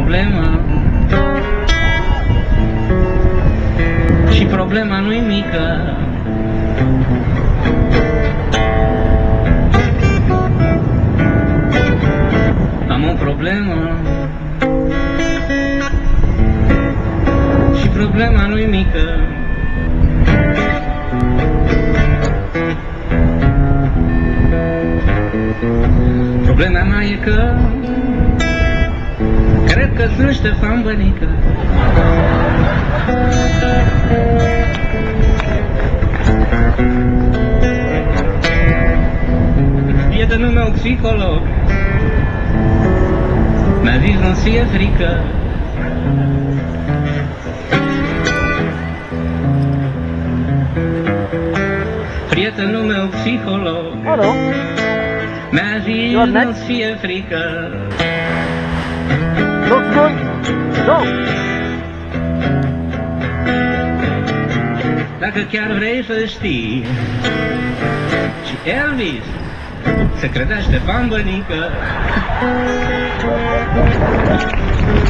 problemă și problema nu-i mică. Am o problemă și problema nu-i mică. Problema mea e că cred că sunt Ștefan Bănică. Prietenul meu psiholog mi-a zis nu-ți fie frică. Prietenul meu psiholog mi-a zis nu-ți fie frică. Looks good. Go. Dacă chiar vrei să știi, și Elvis se credea Ștefan Bănică.